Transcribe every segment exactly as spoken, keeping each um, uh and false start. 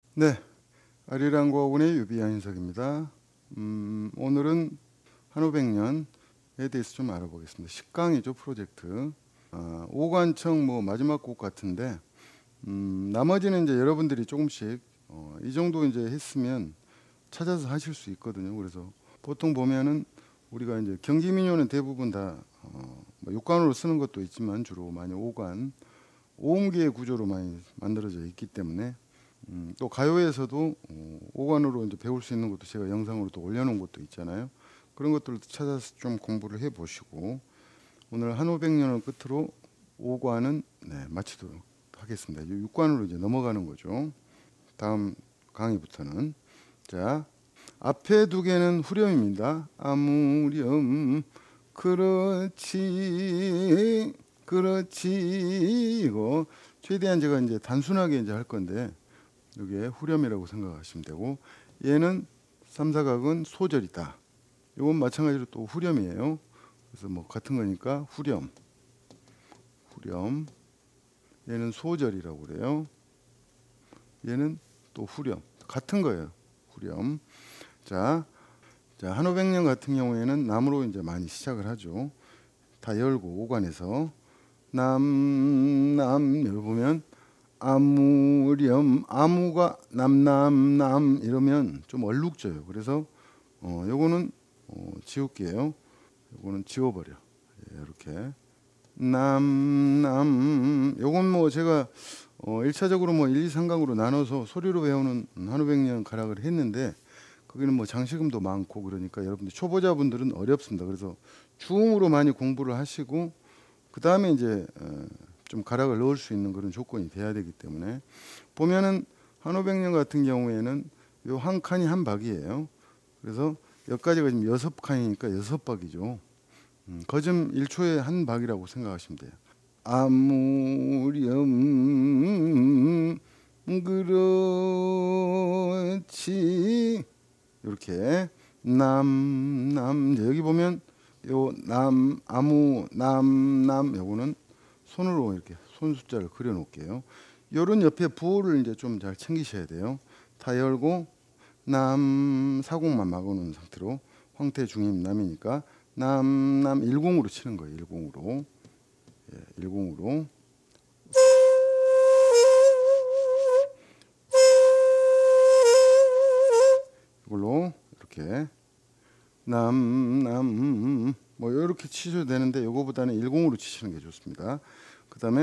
네, 아리랑과학원의 유비한 인석입니다. 음, 오늘은 한오백년에 대해서 좀 알아보겠습니다. 십 강이죠, 프로젝트. 아, 오관청 뭐 마지막 곡 같은데, 음, 나머지는 이제 여러분들이 조금씩 어, 이 정도 이제 했으면 찾아서 하실 수 있거든요. 그래서 보통 보면은 우리가 이제 경기민요는 대부분 다 어, 뭐 육관으로 쓰는 것도 있지만 주로 많이 오관, 오음기의 구조로 많이 만들어져 있기 때문에. 음, 또 가요에서도 어, 오관으로 이제 배울 수 있는 것도 제가 영상으로 또 올려놓은 것도 있잖아요. 그런 것들을 찾아서 좀 공부를 해보시고 오늘 한오백년을 끝으로 오관은 네, 마치도록 하겠습니다. 육관으로 이제 넘어가는 거죠. 다음 강의부터는 자 앞에 두 개는 후렴입니다. 아무렴 그렇지 그렇지 이거 최대한 제가 이제 단순하게 이제 할 건데. 이게 후렴이라고 생각하시면 되고 얘는 삼사각은 소절이다. 이건 마찬가지로 또 후렴이에요. 그래서 뭐 같은 거니까 후렴, 후렴. 얘는 소절이라고 그래요. 얘는 또 후렴, 같은 거예요. 후렴. 자, 자 한오백년 같은 경우에는 남으로 이제 많이 시작을 하죠. 다 열고 오관에서 남, 남 여기 보면. 아무렴 아무가 남남남 이러면 좀 얼룩져요. 그래서 어 요거는 어, 지울게요. 요거는 지워버려. 예, 이렇게 남남 요건 뭐 제가 어 일 차적으로 뭐 일, 이, 삼강으로 나눠서 소리로 배우는 한오백년 가락을 했는데 거기는 뭐 장식음도 많고 그러니까 여러분들 초보자분들은 어렵습니다. 그래서 주음으로 많이 공부를 하시고 그 다음에 이제 어, 좀 가락을 넣을 수 있는 그런 조건이 돼야 되기 때문에 보면은 한오백년 같은 경우에는 요 한 칸이 한 박이에요. 그래서 여기까지가 지금 여섯 칸이니까 여섯 박이죠. 음, 거점 일 초에 한 박이라고 생각하시면 돼요. 아무렴 그렇지 이렇게 남 남 여기 보면 요 남 아무 남 남 요거는 손으로 이렇게 손 숫자를 그려 놓을게요. 요런 옆에 부호를 이제 좀 잘 챙기셔야 돼요. 다 열고 남 사곡만 막아놓은 상태로 황태 중임 남이니까 남 남 일공으로 치는 거예요. 일공으로. 예, 일공으로. 이걸로 이렇게 남 남 뭐 이렇게 치셔도 되는데 요거보다는 일공으로 치시는 게 좋습니다. 그 다음에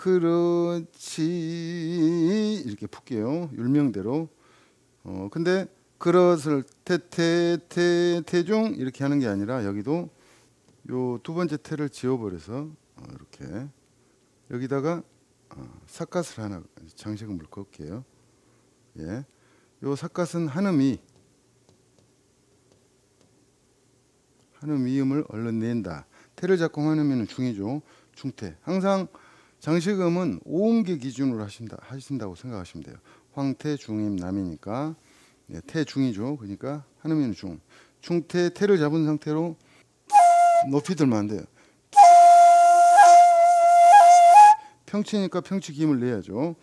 그렇지 이렇게 풀게요. 율명대로. 어 근데 그릇을 태태태 태중 이렇게 하는 게 아니라 여기도 요 두 번째 태를 지워버려서 어, 이렇게 여기다가 어, 삿갓을 하나 장식음을 걸게요. 예, 요 삿갓은 한음이 한음 이음을 얼른 낸다. 태를 잡고 한음이는 중이죠. 중태. 항상 장식음은 오음계 기준으로 하신다, 하신다고 생각하시면 돼요. 황태, 중임, 남이니까 네, 태 중이죠. 그러니까 한음이는 중. 중태 태를 잡은 상태로 높이 들면 안 돼요. 평치니까 평치 기임을 내야죠.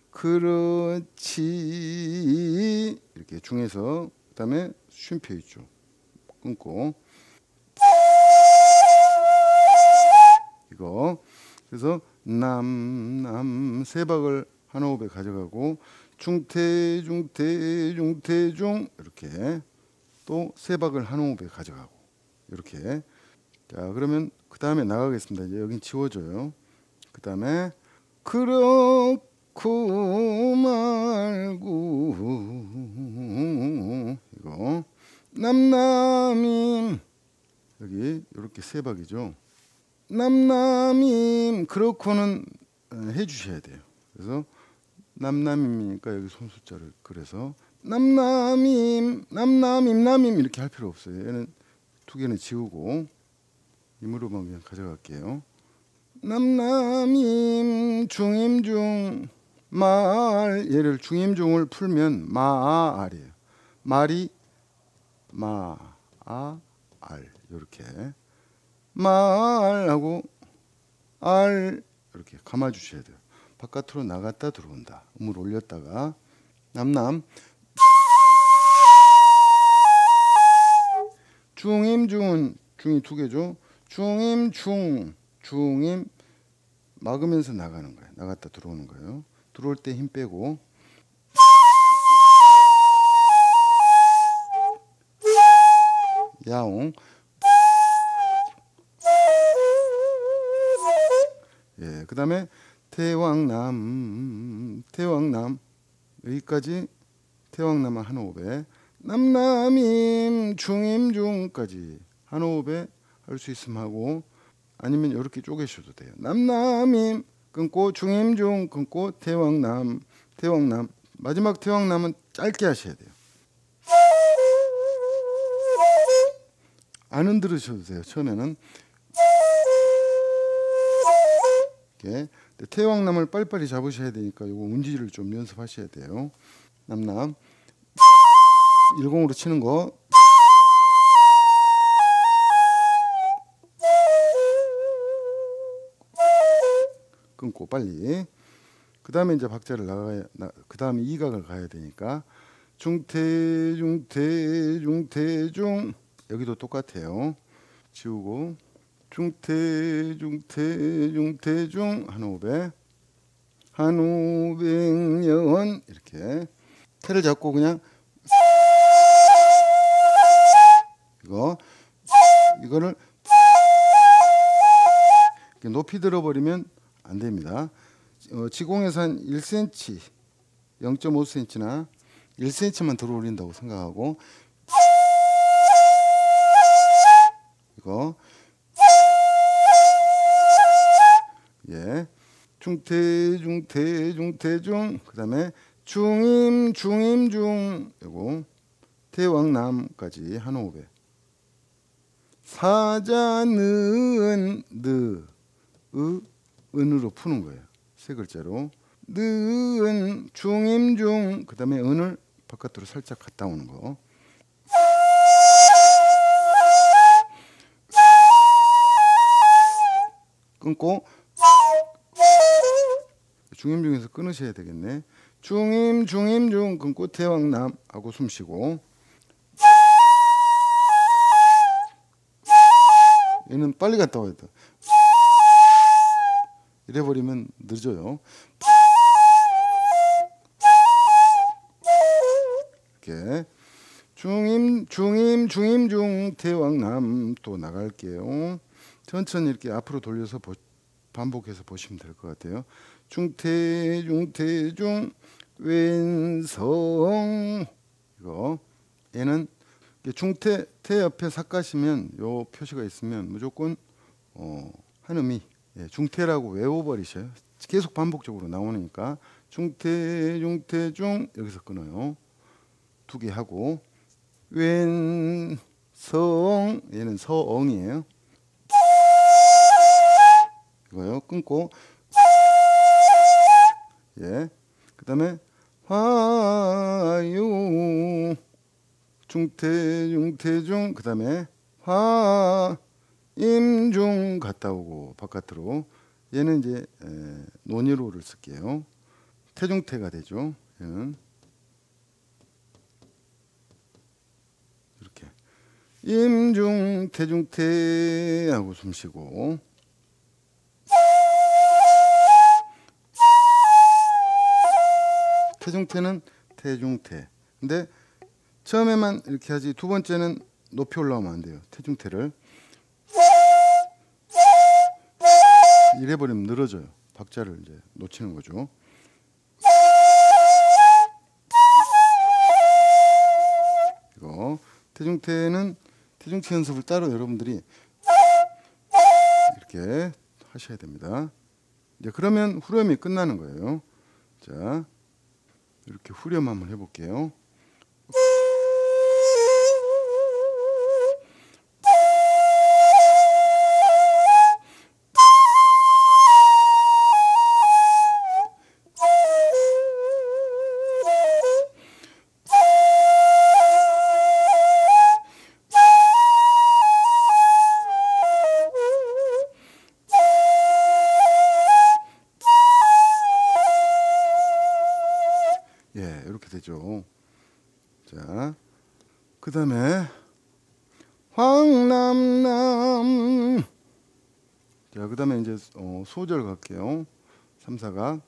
그렇지 이렇게 중에서 그다음에 쉼표 있죠. 끊고 이거 그래서 남남 세 박을 한 호흡에 가져가고 중태 중태 중태 중 이렇게 또 세 박을 한 호흡에 가져가고 이렇게. 자 그러면 그 다음에 나가겠습니다. 이제 여긴 지워져요. 그 다음에 그렇고 말고 이거 남남임 여기 이렇게 세 박이죠. 남남임 그렇고는 해주셔야 돼요. 그래서 남남임이니까 여기 손 숫자를 그래서 남남임 남남임 남임 이렇게 할 필요 없어요. 얘는 두 개는 지우고 임으로만 그냥 가져갈게요. 남남임 중임중 말 얘를 중임중을 풀면 마알이에요. 말이 마아알 이렇게 말하고 알 이렇게 감아 주셔야 돼요. 바깥으로 나갔다 들어온다. 음을 올렸다가 남남. 중임 중은 중이 두 개죠. 중임 중 중임 막으면서 나가는 거예요. 나갔다 들어오는 거예요. 들어올 때 힘 빼고. 야옹. 예, 그 다음에 태왕남. 태왕남 여기까지 태왕남은 한 호흡에, 남남임 중임 중까지 한 호흡에 할 수 있으면 하고, 아니면 이렇게 쪼개셔도 돼요. 남남임 끊고 중임 중 끊고 태왕남. 태왕남 마지막 태왕남은 짧게 하셔야 돼요. 안 흔들으셔도 돼요. 처음에는 이렇게. 태왕남을 빨리빨리 잡으셔야 되니까 이거 운지를 좀 연습하셔야 돼요. 남남 일공으로 치는 거. 끊고 빨리. 그 다음에 이제 박자를 나가야, 그 다음에 이각을 가야 되니까 중태 중태 중태 중 여기도 똑같아요. 지우고 중태 중태 중태 중 한 호흡에 한 오백년 이렇게 태를 잡고 그냥 이거 이거를 이렇게 높이 들어버리면 안 됩니다. 어, 지공에서 한 일 센티미터, 영 점 오 센티미터나 일 센티미터만 들어 올린다고 생각하고 이거 예 중태 중태 중태 중 그 다음에 중임 중임 중 요거 태왕남까지 한 호흡에 사자는 느 으, 은으로 푸는 거예요. 세 글자로 는 중임 중 그 다음에 은을 바깥으로 살짝 갔다 오는 거. 끊고 중임 중에서 끊으셔야 되겠네. 중임 중임 중 끊고 태왕남 하고 숨 쉬고. 얘는 빨리 갔다 와야 돼. 이래버리면 늦어요. 이렇게 중임 중임 중임 중 태왕남 또 나갈게요. 천천히 이렇게 앞으로 돌려서 보, 반복해서 보시면 될 것 같아요. 중태 중태 중 왼성 이거 얘는 중태 태 옆에 삭가시면 요 표시가 있으면 무조건 어, 한음이 예, 중태라고 외워버리셔요. 계속 반복적으로 나오니까 중태 중태 중 여기서 끊어요. 두 개 하고 왼성 얘는 서엉이에요. 이거요. 끊고 예. 그 다음에 화유 중태 중태 중 그 다음에 화 임중 갔다 오고 바깥으로. 얘는 이제 에, 논의로를 쓸게요. 태중태가 되죠. 얘는 이렇게 임중 태중태 하고 숨 쉬고. 태중태는 태중태. 근데 처음에만 이렇게 하지 두 번째는 높이 올라오면 안 돼요. 태중태를 이래버리면 늘어져요. 박자를 이제 놓치는 거죠. 이거 태중태는 태중태 연습을 따로 여러분들이 이렇게 하셔야 됩니다. 이제 그러면 후렴이 끝나는 거예요. 자, 이렇게 후렴 한번 해볼게요. 예, 이렇게 되죠. 자, 그 다음에 황남남. 자, 그 다음에 이제 어, 소절 갈게요. 삼, 사각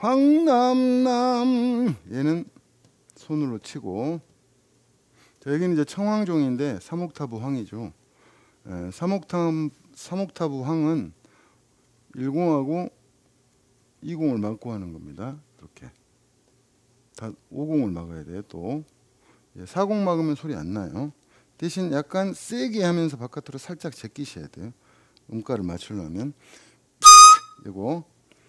황남남. 얘는 손으로 치고. 자, 여기는 이제 청황종인데 삼 옥타브 황이죠. 에, 삼 옥타브, 삼 옥타브 황은 일 공하고 이 공을 막고 하는 겁니다. 이렇게 다 오 공을 막아야 돼요. 또 사 공 막으면 소리 안 나요. 대신 약간 세게 하면서 바깥으로 살짝 제끼셔야 돼요. 음가를 맞추려면. 이거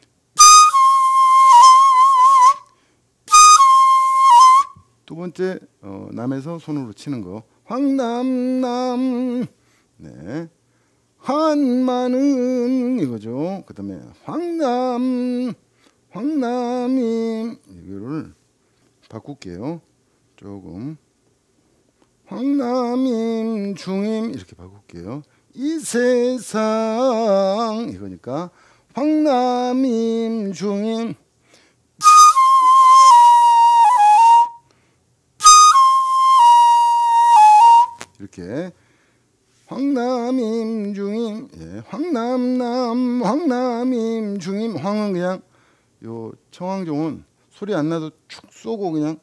두 번째 어, 남에서 손으로 치는 거 황남남. 네, 한마는 이거죠. 그 다음에 황남 황남임. 이거를 바꿀게요. 조금 황남임 중임 이렇게 바꿀게요. 이 세상 이거니까 황남임 중임. 이렇게 황남임 중임. 예, 황남남 황남임 중임. 황은 그냥 요 청황종은 소리 안 나도 축 쏘고 그냥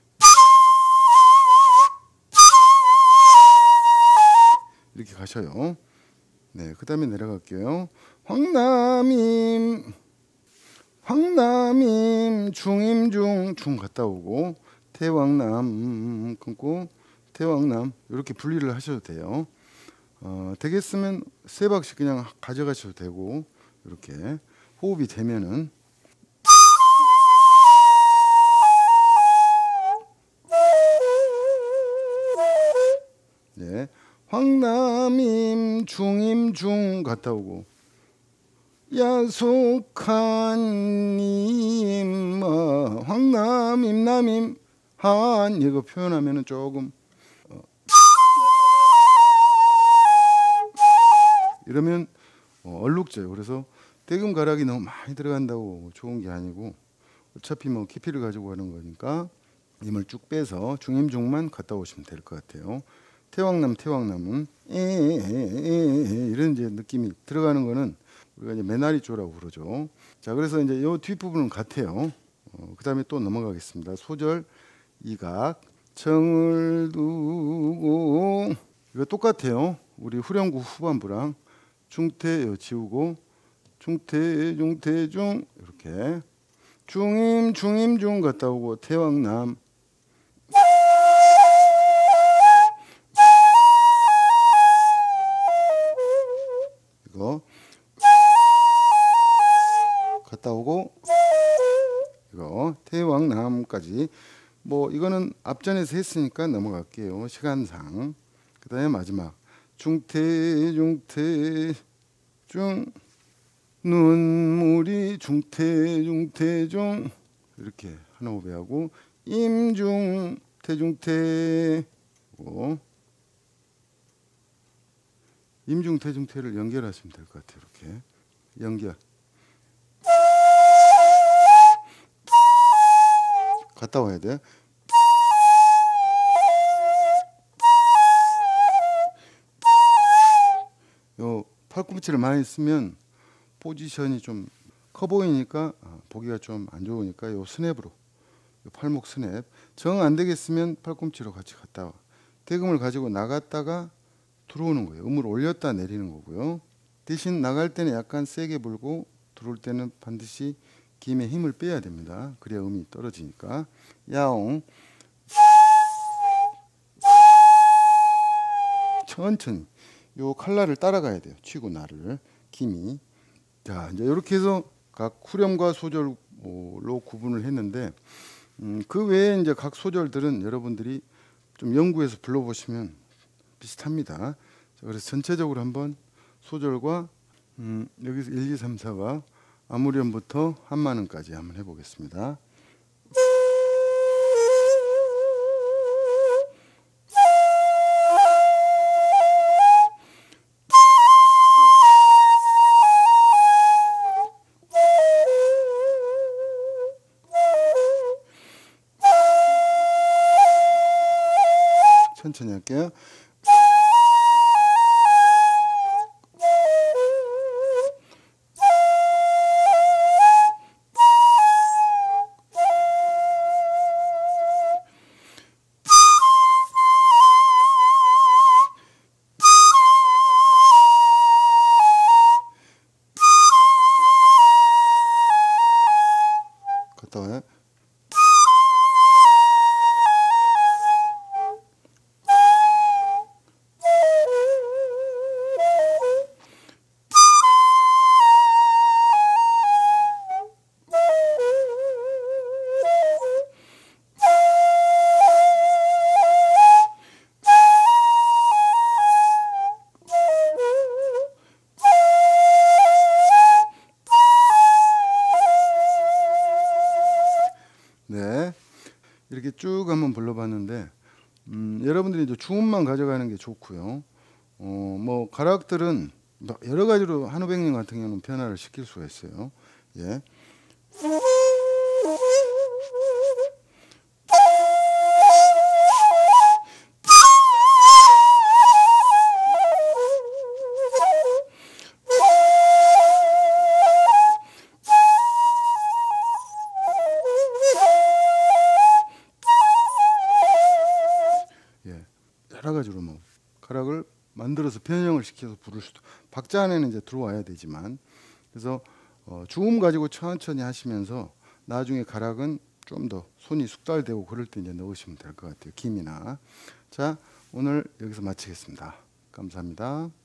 이렇게 가셔요. 네, 그 다음에 내려갈게요. 황남임 황남임 중임중 중 갔다 오고 태왕남 끊고 태왕남 이렇게 분리를 하셔도 돼요. 어, 되겠으면 세 박씩 그냥 가져가셔도 되고 이렇게 호흡이 되면은 네, 황남임 중임중 갔다 오고 야속한 님 어, 황남임 남임 한 이거 표현하면은 조금 어, 이러면 어, 얼룩져요. 그래서 대금 가락이 너무 많이 들어간다고 좋은 게 아니고 어차피 뭐 깊이를 가지고 가는 거니까 힘을 쭉 빼서 중임중만 갔다 오시면 될 것 같아요. 태왕남 태왕남은 에에에에 이런 이제 느낌이 들어가는 거는 우리가 이제 메나리조라고 부르죠. 자, 그래서 이제 요 뒷부분은 같아요. 어, 그 다음에 또 넘어가겠습니다. 소절 이각 정을 두고 이거 똑같아요. 우리 후렴구 후반부랑 중태 지우고 중태 중태중 이렇게 중임 중임중 갔다 오고 태왕남 이거 갔다 오고 이거 태왕남까지 뭐 이거는 앞전에서 했으니까 넘어갈게요. 시간상. 그 다음에 마지막 중태 중태 중 눈물이 중태 중태중 이렇게 하나 호배하고 임중 태중태 임중 태중태를 연결하시면 될 것 같아요. 이렇게 연결 갔다 와야 돼. 요 팔꿈치를 많이 쓰면 포지션이 좀 커 보이니까 보기가 좀 안 좋으니까 요 스냅으로 요 팔목 스냅 정 안 되겠으면 팔꿈치로 같이 갔다 와. 대금을 가지고 나갔다가 들어오는 거예요. 음을 올렸다 내리는 거고요. 대신 나갈 때는 약간 세게 불고 들어올 때는 반드시 김에 힘을 빼야 됩니다. 그래야 음이 떨어지니까. 야옹 천천히 요 칼날을 따라가야 돼요. 치고 나를 김이. 자, 이제 이렇게 해서 각 후렴과 소절로 구분을 했는데 음, 그 외에 이제 각 소절들은 여러분들이 좀 연구해서 불러보시면 비슷합니다. 자, 그래서 전체적으로 한번 소절과 음, 여기서 일, 이, 삼, 사가 아무렴부터 한마는까지 한번 해보겠습니다. 천천히 할게요. 갔다 와요. 네, 이렇게 쭉 한번 불러봤는데 음, 여러분들이 이제 주음만 가져가는 게 좋고요. 어, 뭐 가락들은 여러 가지로 한오백님 같은 경우는 변화를 시킬 수가 있어요. 예. 여러 가지로 뭐 가락을 만들어서 변형을 시켜서 부를 수도, 박자 안에는 이제 들어와야 되지만, 그래서 어, 주음 가지고 천천히 하시면서 나중에 가락은 좀 더 손이 숙달되고 그럴 때 이제 넣으시면 될 것 같아요. 김이나. 자, 오늘 여기서 마치겠습니다. 감사합니다.